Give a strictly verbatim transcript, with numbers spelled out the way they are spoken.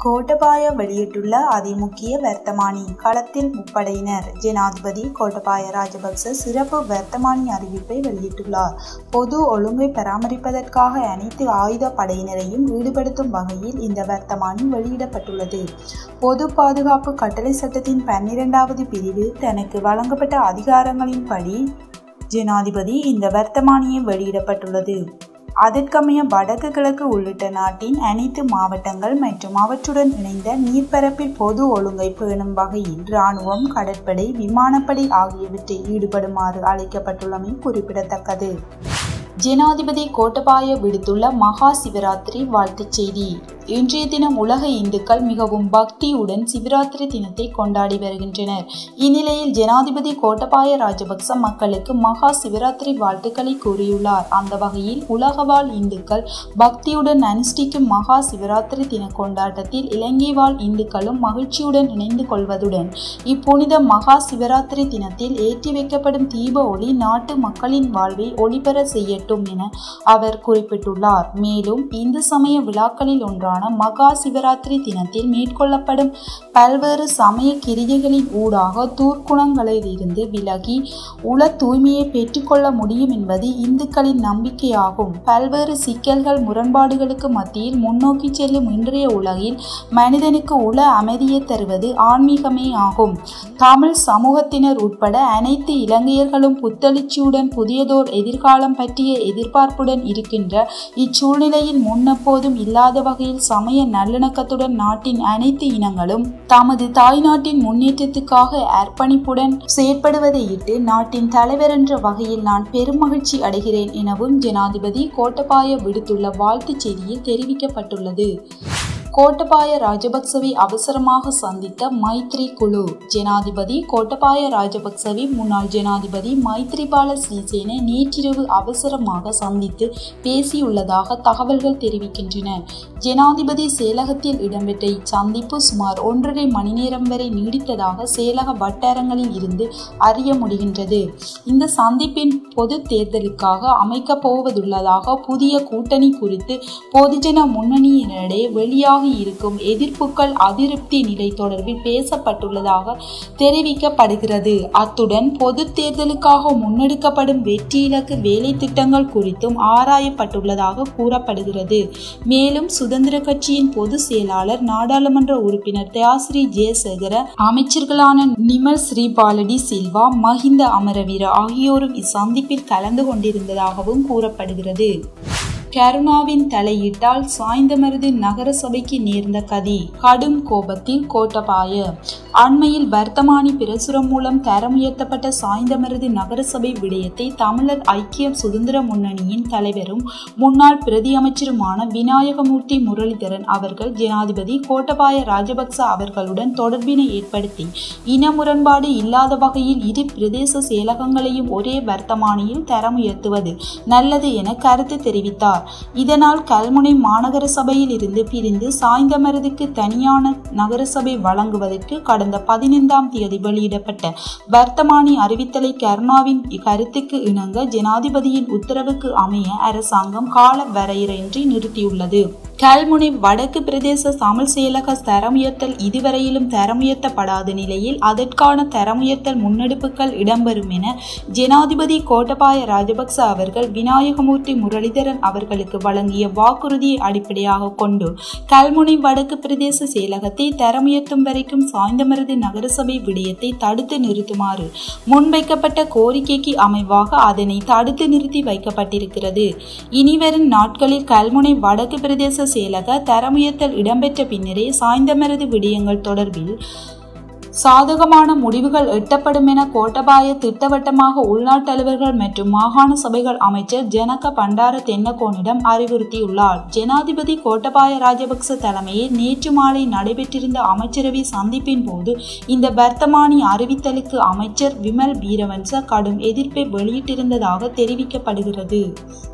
கோட்டபாய வெளியிட்டுள்ள அதிமுக்கிய வர்த்தமானி. களத்தில் முப்படையினர். ஜனாதிபதி கோட்டபாய ராஜபக்ச சிறப்பு வர்த்தமானி அறிவிப்பை வெளியிட்டுள்ளார். பொது ஒழுங்கை பராமரிப்பதற்காக அனைத்து ஆயுத படையினரையும் ஈடுபடுத்தும் வகையில் இந்த வர்த்தமானி வெளியிடப்பட்டுள்ளது. பொது பாதுகாப்பு கட்டளை சட்டத்தின் பன்னிரண்டாவது பிரிவு தனக்கு வழங்கப்பட்ட அதிகாரங்களின்படி ஜனாதிபதி இந்த வர்த்தமானியை வெளியிடப்பட்டுள்ளது. அதற்கமைய வடக்கு கிழக்கு உள்ளிட்ட நாட்டின் அனைத்து மாவட்டங்கள் மற்றும் அவற்றுடன் இணைந்த நீர்ப்பரப்பில் பொது ஒழுங்கை பேணும் வகையில் இராணுவம், கடற்படை, விமானப்படை ஆகியவற்றில் ஈடுபடுமாறு அழைக்கப்பட்டுள்ளமை குறிப்பிடத்தக்கது. ஜனாதிபதி கோட்டபாய விடுத்துள்ள மகா சிவராத்திரி வாழ்த்துச் செய்தி. இன்றைய தினம் உலக இந்துக்கள் மிகவும் பக்தியுடன் சிவராத்திரி தினத்தை கொண்டாடி வருகின்றனர். இந்நிலையில் ஜனாதிபதி கோட்டபாய ராஜபக்ச மக்களுக்கு மகா சிவராத்திரி வாழ்த்துக்களை கூறியுள்ளார். அந்த வகையில் உலக வாழ் இந்துக்கள் பக்தியுடன் அனுஷ்டிக்கும் மகா சிவராத்திரி தின கொண்டாட்டத்தில் இலங்கை வாழ் இந்துக்களும் மகிழ்ச்சியுடன் இணைந்து கொள்வதுடன் இப்புனித மகா சிவராத்திரி தினத்தில் ஏற்றி வைக்கப்படும் தீப ஒளி நாட்டு மக்களின் வாழ்வை ஒளிபெற செய்யட்டும் என அவர் குறிப்பிட்டுள்ளார். மேலும் இந்து சமய விழாக்களில் ஒன்றான மகா சிவராத்திரி தினத்தில் மேற்கொள்ளப்படும் பல்வேறு சமய கிரிகைகளின் ஊடாக தூர்க்குணங்களிலிருந்து விலகி உள தூய்மையை பெற்றுக்கொள்ள முடியும் என்பது இந்துக்களின் நம்பிக்கையாகும். பல்வேறு சிக்கல்கள், முரண்பாடுகளுக்கு மத்தியில் முன்னோக்கி செல்லும் இன்றைய உலகில் மனிதனுக்கு உள அமைதியை தருவது ஆன்மீகமே ஆகும். தமிழ் சமூகத்தினர் உட்பட அனைத்து இலங்கையர்களும் புத்தெழுச்சியுடன் புதியதோர் எதிர்காலம் பற்றிய எதிர்பார்ப்புடன் இருக்கின்ற இச்சூழ்நிலையில் முன்னெப்போதும் இல்லாத வகையில் சமய நல்லிணக்கத்துடன் நாட்டின் அனைத்து இனங்களும் தமது தாய்நாட்டின் முன்னேற்றத்துக்காக அர்ப்பணிப்புடன் செயற்படுவதையிட்டு நாட்டின் தலைவர் என்ற வகையில் நான் பெரும் மகிழ்ச்சி அடைகிறேன் எனவும் ஜனாதிபதி கோட்டபாய விடுத்துள்ள வாழ்த்துச் செய்தியில் தெரிவிக்கப்பட்டுள்ளது. கோட்டபாய ராஜபக்சவை அவசரமாக சந்தித்த மைத்ரி குழு. ஜனாதிபதி கோட்டபாய ராஜபக்சவை முன்னாள் ஜனாதிபதி மைத்ரிபால சிறிசேன நேற்றிரவு அவசரமாக சந்தித்து பேசியுள்ளதாக தகவல்கள் தெரிவிக்கின்றன. ஜனாதிபதி செயலகத்தில் இடம்பெற்ற இச்சந்திப்பு சுமார் ஒன்றரை மணி நேரம் வரை நீடித்ததாக செயலக வட்டாரங்களில் இருந்து அறிய முடிகின்றது. இந்த சந்திப்பின் பொது தேர்தலுக்காக அமைக்கப் போவதுள்ளதாக புதிய கூட்டணி குறித்து பொதுஜன முன்னணியினரிடையே வெளியாக இருக்கும் எதிர்ப்புகள், அதிருப்தி நிலை தொடர்பில் பேசப்பட்டுள்ளதாக தெரிவிக்கப்படுகிறது. அத்துடன் பொது தேர்தலுக்காக முன்னெடுக்கப்படும் வெற்றி இலக்கு வேலை திட்டங்கள் குறித்தும் ஆராயப்பட்டுள்ளதாக கூறப்படுகிறது. மேலும் சுதந்திர கட்சியின் பொதுச் செயலாளர், நாடாளுமன்ற உறுப்பினர் தயாஸ்ரீ ஜெயசேகர, அமைச்சர்களான நிமல் ஸ்ரீபாலடி சில்வா, மஹிந்த அமரவீர ஆகியோரும் இச்சந்திப்பில் கலந்து கொண்டிருந்ததாகவும் கூறப்படுகிறது. கருணாவின் தலையீட்டால் சாய்ந்தமருது நகர சபைக்கு நேர்ந்த கதி. கடும் கோபத்தில் கோட்டபாய. அண்மையில் வர்த்தமானி பிரசுரம் மூலம் தரம் உயர்த்தப்பட்ட சாய்ந்தமருது நகரசபை விடயத்தை தமிழர் ஐக்கிய சுதந்திர முன்னணியின் தலைவரும் முன்னாள் பிரதி அமைச்சருமான விநாயகமூர்த்தி முரளிதரன் அவர்கள் ஜனாதிபதி கோட்டபாய ராஜபக்ச அவர்களுடன் தொடர்பினை ஏற்படுத்தி இன முரண்பாடு இல்லாத வகையில் இரு பிரதேச செயலகங்களையும் ஒரே வர்த்தமானியில் தரம் உயர்த்துவது நல்லது என கருத்து தெரிவித்தார். இதனால் கல்முனை மாநகர சபையில் இருந்து பிரிந்து சாய்ந்தமருதுக்கு தனியான நகரசபை வழங்குவதற்கு கடந்த பதினைந்தாம் தேதி வெளியிடப்பட்ட வர்த்தமானி அறிவித்தலை கருணாவின் கருத்துக்கு இணங்க ஜனாதிபதியின் உத்தரவுக்கு அமைய அரசாங்கம் கால வரையறையின்றி நிறுத்தியுள்ளது. கல்முனை வடக்கு பிரதேச தமிழ் செயலக தரம் உயர்த்தல் இதுவரையிலும் தரம் உயர்த்தப்படாத நிலையில் அதற்கான தரம் உயர்த்தல் முன்னெடுப்புகள் இடம்பெறும் என ஜனாதிபதி கோட்டபாய ராஜபக்ச அவர்கள் விநாயகமூர்த்தி முரளிதரன் அவர்களுக்கு வழங்கிய வாக்குறுதியை அடிப்படையாக கொண்டு கல்முனை வடக்கு பிரதேச செயலகத்தை தரம் உயர்த்தும் வரைக்கும் சாய்ந்தமருது நகரசபை விடயத்தை தடுத்து நிறுத்துமாறு முன்வைக்கப்பட்ட கோரிக்கைக்கு அமைவாக அதனை தடுத்து நிறுத்தி வைக்கப்பட்டிருக்கிறது. இனிவரும் நாட்களில் கல்முனை வடக்கு பிரதேச செயலக தரம் உயர்த்தல் இடம்பெற்ற பின்னரே சாய்ந்தமருது விடயங்கள் தொடர்பில் சாதகமான முடிவுகள் எட்டப்படும் என கோட்டபாய திட்டவட்டமாக உள்நாட்டு தலைவர்கள் மற்றும் மாகாண சபைகள் அமைச்சர் ஜனக பண்டார தென்னகோனிடம் அறிவுறுத்தியுள்ளார். ஜனாதிபதி கோட்டபாய ராஜபக்ச தலைமையில் நேற்று மாலை நடைபெற்றிருந்த அமைச்சரவை சந்திப்பின் போது இந்த வர்த்தமானி அறிவித்தலுக்கு அமைச்சர் விமல் வீரவன்ச கடும் எதிர்ப்பை வெளியிட்டிருந்ததாக தெரிவிக்கப்படுகிறது.